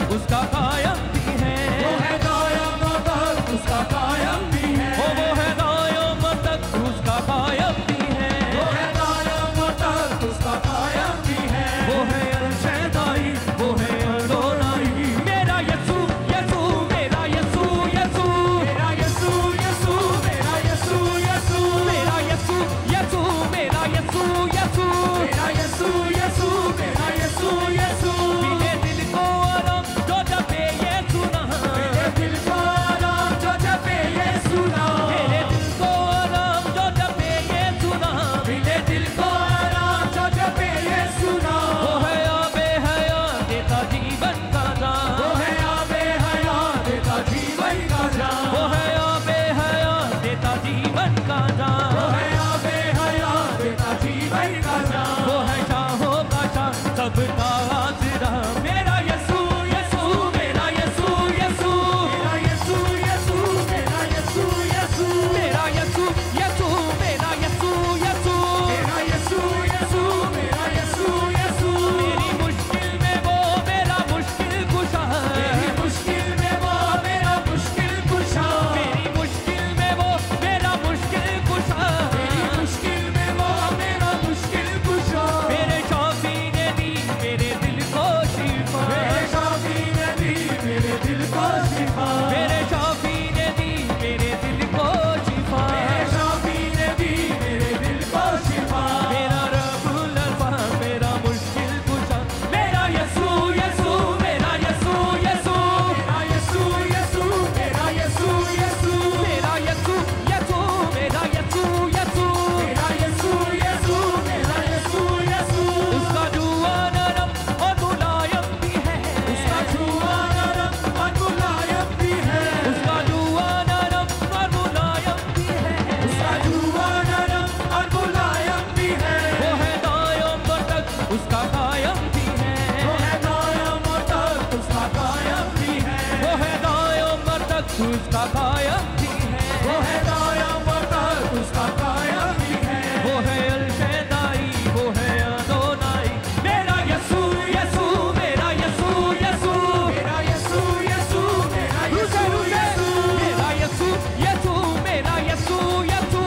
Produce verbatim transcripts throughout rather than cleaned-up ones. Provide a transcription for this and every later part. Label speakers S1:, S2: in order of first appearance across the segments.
S1: उसका कायम भी है,
S2: वो है दायम अबद उसका कायम भी है,
S1: ओ वो है दायम तक उसका कायम भी है,
S2: वो है दायम अबद उसका कायम भी है,
S1: वो है अल शैदाई, वो है अदोनाई। मेरा यसू यसू मेरा यसू यसू
S2: मेरा यसू यसू मेरा यसू यसू
S1: मेरा यसू यसू मेरा यसू यसू
S2: मेरा यसू यसू मेरा यसू यसू
S1: मिले दिल को आराम जो जपे ये सुना,
S2: मेरे दिल को आराम जो जपे ये सुना,
S1: मेरे दिल को आराम जो जपे ये सुना,
S2: मेरे दिल को आराम जो जपे ये सुना,
S1: वो है आबे हयात देता जीवन का दान,
S2: वो है आबे हयात देता जीवन का जान,
S1: वो है आबे हयात देता जीवन का दान,
S2: वो है आबे हयात देता जीवन का जान,
S1: वो है शाहों का शाह सबका आसरा। मेरा यसू यसू मेरा यसू यसू
S2: मेरा यसू यसू मेरा यसू यसू
S1: मेरा यसू यसू मेरा यसू यसू
S2: मेरा यसू यसू मेरा यसू यसू
S1: मेरी मुश्किल में वो मेरा मुश्किल कुशा,
S2: मेरी मुश्किल में वो मेरा मुश्किल कुशा,
S1: मेरी मुश्किल में वो मेरा मुश्किल कुशा,
S2: मेरी मुश्किल में वो मेरा मुश्किल कुशा,
S1: मेरे शाफी ने दी मेरे दिल को शिफा,
S2: मेरे शाफी ने दी मेरे दिल को शिफा,
S1: मेरे शाफी ने दी मेरे दिल को शिफा,
S2: मेरे शाफी ने दी मेरे दिल को शिफा,
S1: मेरा रब्बुल अल्फाज मेरा मुश्किल कुशा। मेरा यसू यसू मेरा यसू यसू
S2: मेरा यसू यसू मेरा यसू यसू
S1: मेरा यसू यसू मेरा यसू यसू
S2: मेरा यसू यसू मेरा यसू यसू
S1: उसका जुआ नरम और मुलायम भी है,
S2: उसका छुआ नरम और मुलायम भी है,
S1: उसका जुआ नरम और मुलायम भी है,
S2: उसका छुआ नरम और मुलायम भी है,
S1: वो है दायम तक उसका कायम भी है,
S2: वो है दायम तक उसका कायम भी है,
S1: वो है दायम तक उसका कायम भी है,
S2: वो है दायम तक उसका कायम भी है,
S1: वो है अल शैदाई, वो है अदोनाई। मेरा यसू यसू मेरा यसू यसू
S2: मेरा यसू यसू मेरा
S1: रुके
S2: यसू
S1: रुके
S2: यसू
S1: मेरा यसू यसू मेरा यसू यसू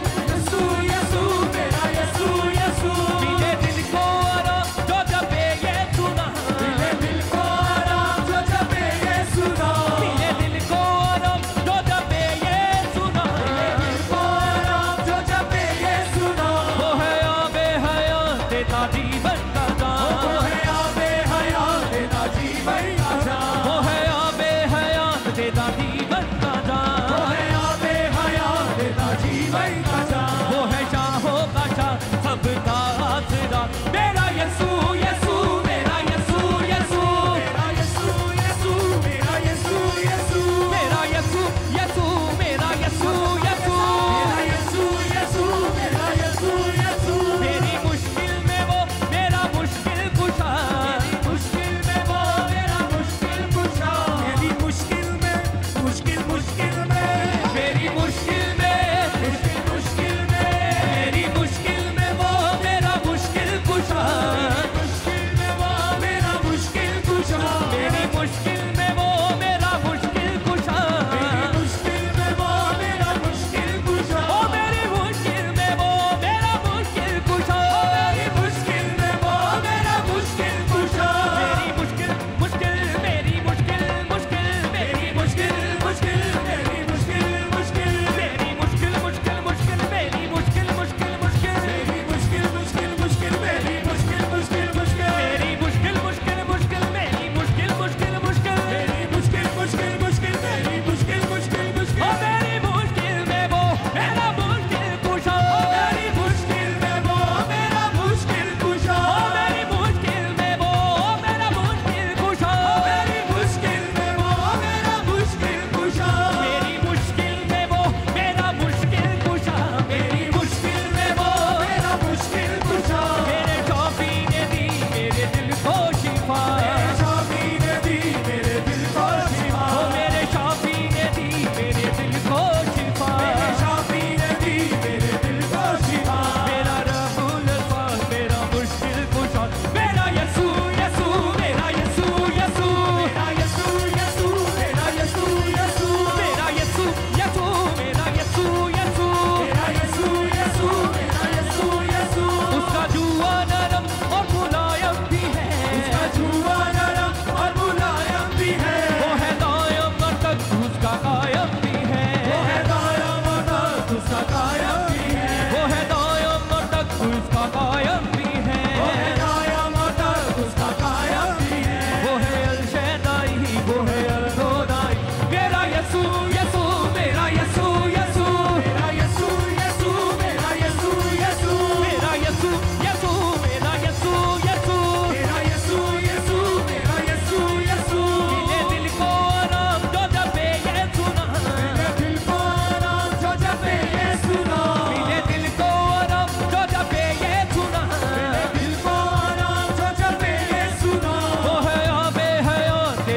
S2: यसू यसू मेरा यसू यसू
S1: मिले दिल को आराम जो जपे ये सुना,
S2: मिले दिल को आराम जो जपे ये सुना,
S1: मिले दिल को आराम जो जपे ये सुना,
S2: दिल को आराम जो जपे ये सुना,
S1: वो है आबे हयात देता जीवन का
S2: वो
S1: दान,
S2: है आबे हयात देता जीवन का जान,
S1: वो है आबे हयात देता जीवन का
S2: वो
S1: दान,
S2: है आबे हयात देता जीवन का जान,
S1: वो है शाहों का शाह सबका आसरा। मेरा यसू यसू मेरा यसू यसू
S2: मेरा यसू यसू मेरा यसू यसू
S1: मेरा यसू यसू मेरा यसू यसू
S2: मेरा यसू यसू मेरा यसू यसू
S1: मेरी मुश्किल में वो मेरा मुश्किल कुशा,
S2: मुश्किल में वो मेरा मुश्किल कुशा, मेरी मुश्किल में मुश्किल मुश्किल में
S1: मेरी मुश्किल में
S2: मुश्किल मुश्किल में
S1: मेरी मुश्किल में वो मेरा मुश्किल कुशा,
S2: मुश्किल में वो मेरा मुश्किल कुशा,
S1: मेरी मुश्किल में वो मेरा मुश्किल कुशा,
S2: मेरी मुश्किल में वो मेरा मुश्किल कुशा,
S1: ओ मेरी मुश्किल में वो मेरा मुश्किल कुशा,
S2: मेरी मुश्किल में वो मेरा मुश्किल कुशा,
S1: मेरी मुश्किल मुश्किल मेरी मुश्किल मुश्किल मेरी मुश्किल
S2: मुश्किल मेरी मुश्किल मुश्किल
S1: मेरी मुश्किल मुश्किल मुश्किल मेरी मुश्किल मुश्किल मुश्किल
S2: मेरी मुश्किल मुश्किल मुश्किल मेरी मुश्किल मुश्किल मुश्किल
S1: मेरी मुश्किल मुश्किल मुश्किल मेरी मुश्किल मुश्किल मुश्किल
S2: मेरी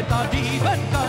S1: देता जीवन का